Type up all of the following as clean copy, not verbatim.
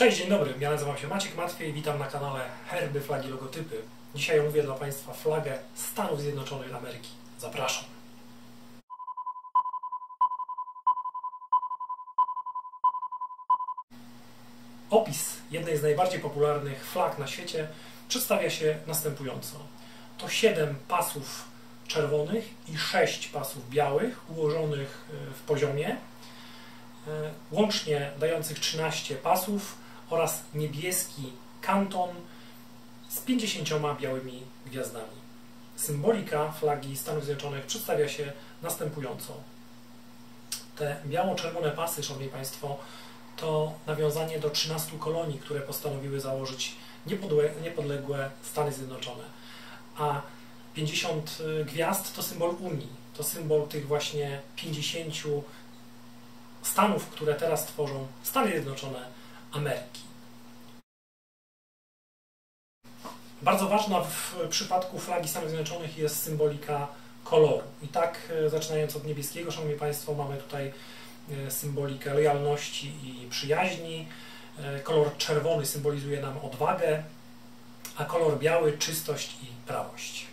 Cześć, dzień dobry, ja nazywam się Maciek Matwiej, witam na kanale Herby, Flagi, Logotypy. Dzisiaj omówię dla Państwa flagę Stanów Zjednoczonych Ameryki. Zapraszam. Opis jednej z najbardziej popularnych flag na świecie przedstawia się następująco. To 7 pasów czerwonych i 6 pasów białych ułożonych w poziomie, łącznie dających 13 pasów oraz niebieski kanton z 50 białymi gwiazdami. Symbolika flagi Stanów Zjednoczonych przedstawia się następująco. Te biało-czerwone pasy, szanowni Państwo, to nawiązanie do 13 kolonii, które postanowiły założyć niepodległe Stany Zjednoczone. A 50 gwiazd to symbol Unii, to symbol tych właśnie 50 stanów, które teraz tworzą Stany Zjednoczone Ameryki. Bardzo ważna w przypadku flagi Stanów Zjednoczonych jest symbolika koloru. I tak, zaczynając od niebieskiego, szanowni Państwo, mamy tutaj symbolikę lojalności i przyjaźni. Kolor czerwony symbolizuje nam odwagę, a kolor biały czystość i prawość.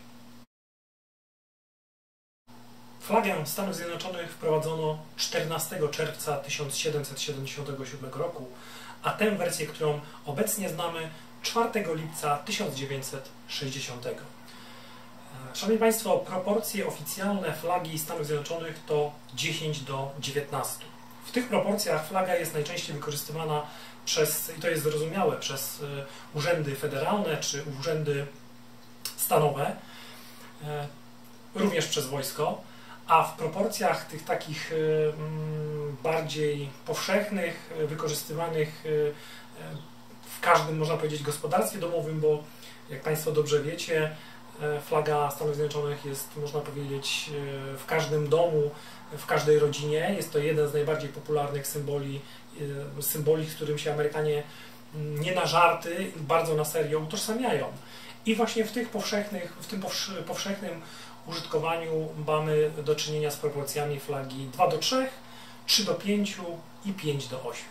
Flagę Stanów Zjednoczonych wprowadzono 14 czerwca 1777 roku, a tę wersję, którą obecnie znamy, 4 lipca 1960. Szanowni Państwo, proporcje oficjalne flagi Stanów Zjednoczonych to 10:19. W tych proporcjach flaga jest najczęściej wykorzystywana i to jest zrozumiałe, przez urzędy federalne czy urzędy stanowe, również przez wojsko, a w proporcjach tych takich bardziej powszechnych, wykorzystywanych w każdym, można powiedzieć, gospodarstwie domowym, bo jak Państwo dobrze wiecie, flaga Stanów Zjednoczonych jest, można powiedzieć, w każdym domu, w każdej rodzinie. Jest to jeden z najbardziej popularnych symboli, z którym się Amerykanie nie na żarty, bardzo na serio utożsamiają. I właśnie w tym powszechnym użytkowaniu mamy do czynienia z proporcjami flagi 2:3, 3:5 i 5:8.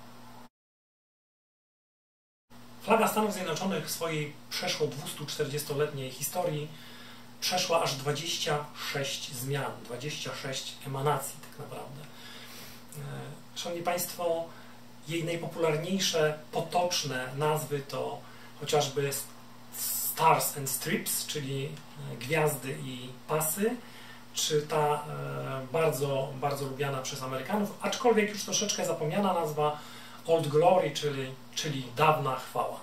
Flaga Stanów Zjednoczonych w swojej przeszło 240-letniej historii przeszła aż 26 zmian, 26 emanacji tak naprawdę. Szanowni Państwo, jej najpopularniejsze potoczne nazwy to chociażby Stars and Strips, czyli gwiazdy i pasy, czy ta bardzo, bardzo lubiana przez Amerykanów, aczkolwiek już troszeczkę zapomniana nazwa Old Glory, czyli dawna chwała.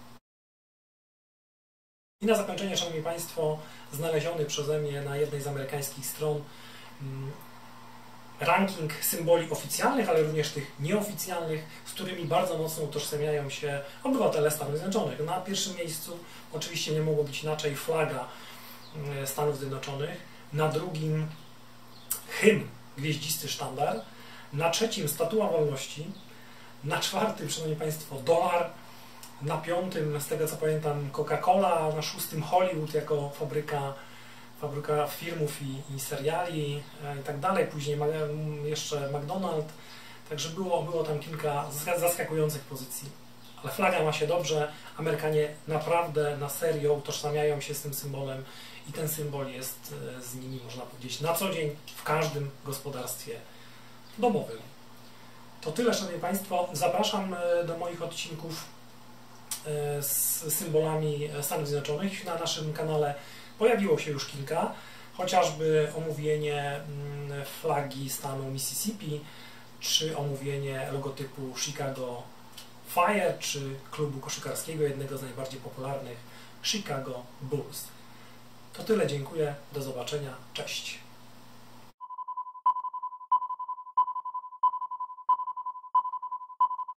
I na zakończenie, szanowni Państwo, znaleziony przeze mnie na jednej z amerykańskich stron ranking symboli oficjalnych, ale również tych nieoficjalnych, z którymi bardzo mocno utożsamiają się obywatele Stanów Zjednoczonych. Na pierwszym miejscu oczywiście nie mogło być inaczej flaga Stanów Zjednoczonych, na drugim hymn Gwieździsty Sztandar, na trzecim Statua Wolności, na czwartym, szanowni Państwo, dolar, na piątym, z tego co pamiętam, Coca-Cola, na szóstym Hollywood jako fabryka filmów i seriali i tak dalej, później jeszcze McDonald's, także było tam kilka zaskakujących pozycji. Ale flaga ma się dobrze, Amerykanie naprawdę na serio utożsamiają się z tym symbolem i ten symbol jest z nimi, można powiedzieć, na co dzień w każdym gospodarstwie domowym. To tyle, szanowni Państwo. Zapraszam do moich odcinków z symbolami Stanów Zjednoczonych. Na naszym kanale pojawiło się już kilka, chociażby omówienie flagi stanu Mississippi, czy omówienie logotypu Chicago Fire, czy klubu koszykarskiego, jednego z najbardziej popularnych, Chicago Bulls. To tyle, dziękuję, do zobaczenia, cześć.